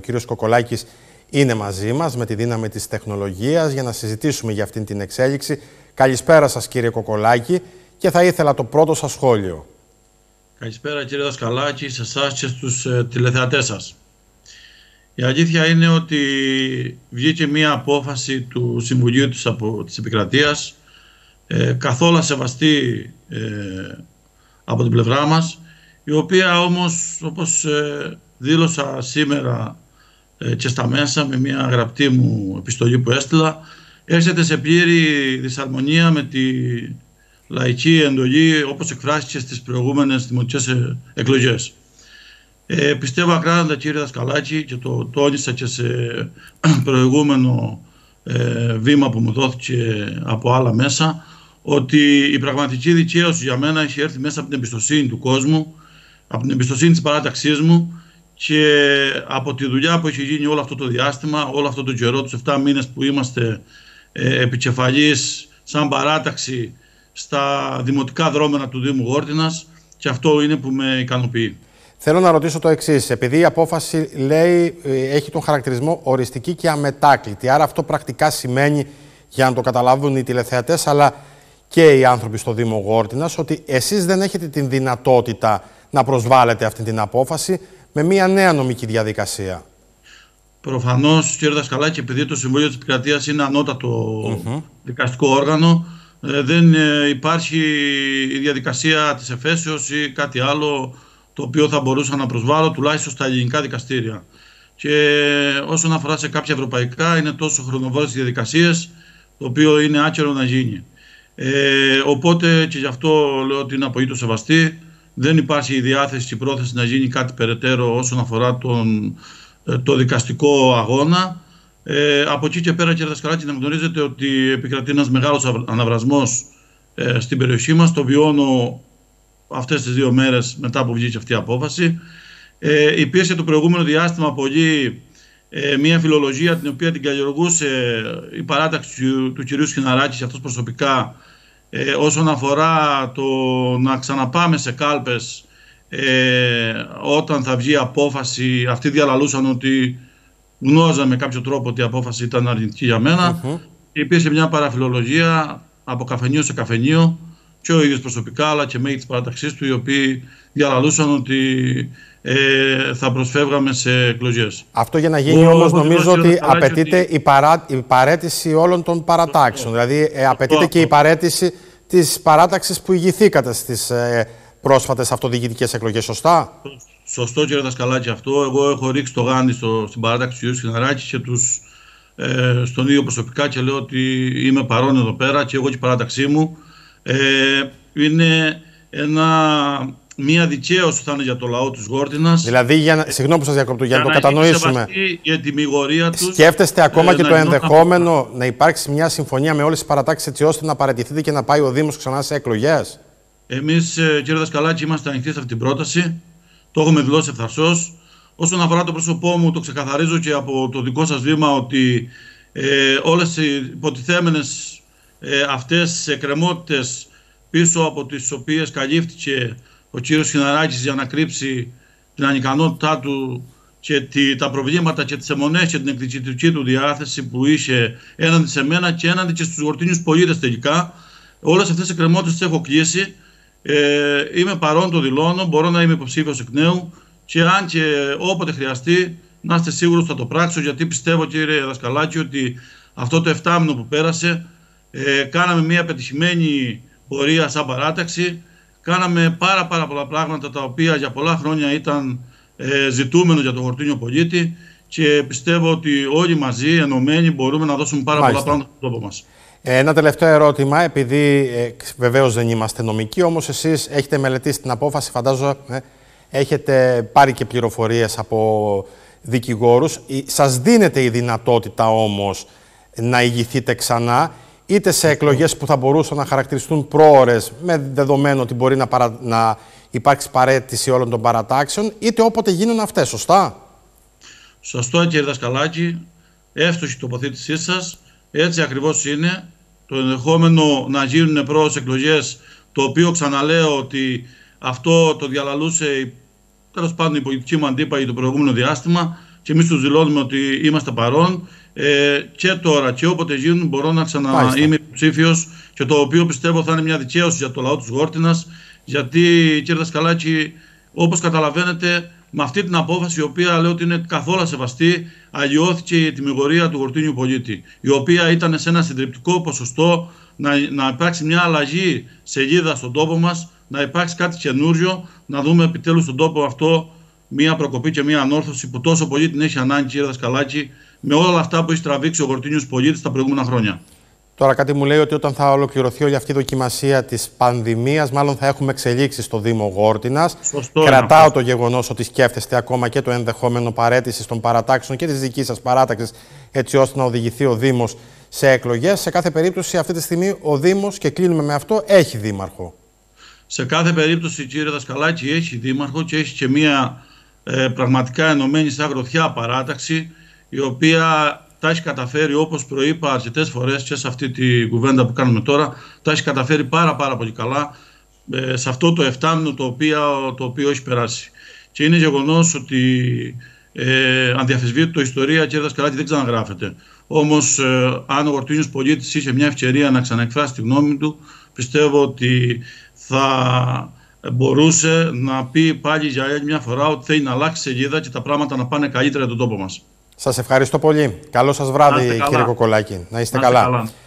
κύριος Κοκολάκης είναι μαζί μας με τη δύναμη της τεχνολογίας για να συζητήσουμε για αυτήν την εξέλιξη. Καλησπέρα σας, κύριε Κοκολάκη, και θα ήθελα το πρώτο σας σχόλιο. Καλησπέρα, κύριε Δασκαλάκη, σε εσάς και στους τηλεθεατές σας. Η αλήθεια είναι ότι βγήκε μία απόφαση του Συμβουλίου της Επικρατείας, καθόλου σεβαστή από την πλευρά μας, η οποία όμως, όπως δήλωσα σήμερα και στα μέσα με μια γραπτή μου επιστολή που έστειλα, έρχεται σε πλήρη δυσαρμονία με τη λαϊκή εντολή όπως εκφράστηκε στις προηγούμενες δημοτικές εκλογές. Πιστεύω ακράδαντα, κύριε Δασκαλάκη, και το τόνισα και σε προηγούμενο βήμα που μου δόθηκε από άλλα μέσα, ότι η πραγματική δικαίωση για μένα έχει έρθει μέσα από την εμπιστοσύνη του κόσμου, από την εμπιστοσύνη της παράταξής μου και από τη δουλειά που έχει γίνει όλο αυτό το διάστημα, όλο αυτό το καιρό, τους 7 μήνες που είμαστε επικεφαλής σαν παράταξη στα δημοτικά δρόμενα του Δήμου Γόρτινας, και αυτό είναι που με ικανοποιεί. Θέλω να ρωτήσω το εξής. Επειδή η απόφαση λέει, έχει τον χαρακτηρισμό οριστική και αμετάκλητη, άρα αυτό πρακτικά σημαίνει, για να το καταλάβουν οι τηλεθεατές αλλά και οι άνθρωποι στο Δήμο Γόρτινας, ότι εσείς δεν έχετε την δυνατότητα να προσβάλλετε αυτή την απόφαση με μια νέα νομική διαδικασία. Προφανώς, κύριε Δασκαλάκη, επειδή το Συμβούλιο της Επικρατείας είναι ανώτατο δικαστικό όργανο, δεν υπάρχει η διαδικασία της εφέσεως ή κάτι άλλο το οποίο θα μπορούσα να προσβάλλω, τουλάχιστον στα ελληνικά δικαστήρια. Και όσον αφορά σε κάποια ευρωπαϊκά, είναι τόσο χρονοβόρες οι διαδικασίες, το οποίο είναι άκερο να γίνει. Οπότε και γι' αυτό λέω ότι είναι απολύτως σεβαστή. Δεν υπάρχει η διάθεση και η πρόθεση να γίνει κάτι περαιτέρω όσον αφορά το δικαστικό αγώνα. Από εκεί και πέρα, κύριε Δασκαλάκη, να γνωρίζετε ότι επικρατεί ένας μεγάλος αναβρασμός στην περιοχή μας. Το βιώνω αυτές τις 2 μέρες μετά που βγήκε αυτή η απόφαση. Υπήρξε το προηγούμενο διάστημα πολύ μια φιλολογία την οποία την καλλιεργούσε η παράταξη του κυρίου Σκιναράκη και αυτός προσωπικά, όσον αφορά το να ξαναπάμε σε κάλπες όταν θα βγει η απόφαση. Αυτοί διαλαλούσαν ότι γνώριζαν με κάποιο τρόπο ότι η απόφαση ήταν αρνητική για μένα. Υπήρχε μια παραφιλολογία από καφενείο σε καφενείο, και ο ίδιος προσωπικά αλλά και μέλη της παράταξής του, οι οποίοι διαλαλούσαν ότι θα προσφεύγαμε σε εκλογές. Αυτό για να γίνει όμως νομίζω ότι απαιτείται η παραίτηση όλων των παρατάξεων. Δηλαδή απαιτείται και η παραίτηση της παράταξης που ηγηθήκατε στις πρόσφατες αυτοδιοικητικές εκλογές, σωστά? Σωστό, κύριε Δασκαλάκη, αυτό. Εγώ έχω ρίξει το γάντι στην παράταξη του κ. Σκιναράκη και στον ίδιο προσωπικά, και λέω ότι είμαι παρόν εδώ πέρα και εγώ και η παράταξή μου. Είναι μια δικαίωση που θα είναι για το λαό της Γόρτινας. Δηλαδή, συγγνώμη που σας διακόπτω, για να το κατανοήσουμε. Για τη μηγορία τους. Σκέφτεστε ακόμα και το ενδεχόμενο να υπάρξει μια συμφωνία με όλες τις παρατάξεις, έτσι ώστε να παραιτηθείτε και να πάει ο Δήμος ξανά σε εκλογές? Εμείς, κύριε Δασκαλάκη, είμαστε ανοιχτοί σε αυτή την πρόταση. Το έχουμε δηλώσει ευθαρσώς. Όσον αφορά το πρόσωπό μου, το ξεκαθαρίζω και από το δικό σας βήμα ότι όλες οι υποτιθέμενες αυτές εκκρεμότητες πίσω από τις οποίες καλύφθηκε ο κύριος Σκιναράκης για να κρύψει την ανικανότητά του και τα προβλήματα και τις αιμονές και την εκδικητική του διάθεση που είχε έναντι σε μένα και έναντι και στους γορτίνιους πολίτες τελικά, όλες αυτές τις εκκρεμότητες τις έχω κλείσει. Είμαι παρόν, το δηλώνω, μπορώ να είμαι υποψήφιος εκ νέου, και αν και όποτε χρειαστεί να είστε σίγουροι ότι θα το πράξω, γιατί πιστεύω, κύριε Δασκαλάκη, ότι αυτό το 7μηνο που πέρασε κάναμε μια πετυχημένη πορεία σαν παράταξη. Κάναμε πάρα πολλά πράγματα τα οποία για πολλά χρόνια ήταν ζητούμενο για τον γορτίνιο πολίτη, και πιστεύω ότι όλοι μαζί, ενωμένοι, μπορούμε να δώσουμε πάρα πολλά πράγματα στον τόπο μας. Ένα τελευταίο ερώτημα, επειδή βεβαίως δεν είμαστε νομικοί, όμως εσείς έχετε μελετήσει την απόφαση, φαντάζομαι έχετε πάρει και πληροφορίες από δικηγόρους. Σας δίνεται η δυνατότητα όμως να ηγηθείτε ξανά, είτε σε εκλογές που θα μπορούσαν να χαρακτηριστούν πρόωρες, με δεδομένο ότι μπορεί να υπάρξει παραίτηση όλων των παρατάξεων, είτε όποτε γίνουν αυτές, σωστά? Σωστό, κύριε Δασκαλάκη. Εύστοχη τοποθέτησή σας. Έτσι ακριβώς είναι. Το ενδεχόμενο να γίνουν πρόωρες εκλογές, το οποίο ξαναλέω ότι αυτό το διαλαλούσε τέλος πάντων η πολιτική μου αντίπαλη το προηγούμενο διάστημα, και εμείς τους δηλώνουμε ότι είμαστε παρόν. Και τώρα και όποτε γίνουν μπορώ να είμαι υποψήφιος, και το οποίο πιστεύω θα είναι μια δικαίωση για το λαό της Γόρτινας, γιατί, κύριε Δασκαλάκη, όπως καταλαβαίνετε, με αυτή την απόφαση, η οποία λέω ότι είναι καθόλου σεβαστή, αλλοιώθηκε η τιμιγορία του Γορτίνιου πολίτη, η οποία ήταν σε ένα συντριπτικό ποσοστό να υπάρξει μια αλλαγή σελίδα στον τόπο μας, να υπάρξει κάτι καινούριο, να δούμε επιτέλους στον τόπο αυτό μια προκοπή και μια ανόρθωση που τόσο πολύ την έχει ανάγκη, κύριε Δασκαλάκη, με όλα αυτά που έχει τραβήξει ο Γορτίνιος πολίτης τα προηγούμενα χρόνια. Τώρα κάτι μου λέει ότι όταν θα ολοκληρωθεί όλη αυτή η δοκιμασία της πανδημίας, μάλλον θα έχουμε εξελίξεις στο Δήμο Γόρτινας. Κρατάω το γεγονός ότι σκέφτεστε ακόμα και το ενδεχόμενο παραίτησης των παρατάξεων και της δικής σας παράταξης, έτσι ώστε να οδηγηθεί ο Δήμος σε εκλογές. Σε κάθε περίπτωση, αυτή τη στιγμή ο Δήμος, και κλείνουμε με αυτό, έχει δήμαρχο. Σε κάθε περίπτωση, κύριε Δασκαλάκη, έχει δήμαρχο και έχει και μια πραγματικά ενωμένη σαν γροθιά παράταξη, η οποία τα έχει καταφέρει, όπως προείπα αρκετές φορές και σε αυτή τη κουβέντα που κάνουμε τώρα, τα έχει καταφέρει πάρα πολύ καλά σε αυτό το 7μηνο το οποίο έχει περάσει. Και είναι γεγονός ότι ανδιαφεσβήτητο ιστορία, κύριε Δασκαλάκη, δεν ξαναγράφεται. Όμως, αν ο Γορτίνιος πολίτης είχε μια ευκαιρία να ξαναεκφράσει τη γνώμη του, πιστεύω ότι θα μπορούσε να πει πάλι για άλλη μια φορά ότι θέλει να αλλάξει σελίδα και τα πράγματα να πάνε καλύτερα για τον τόπο μας. Σας ευχαριστώ πολύ. Καλό σας βράδυ, κύριε Κοκολάκη. Να είστε καλά.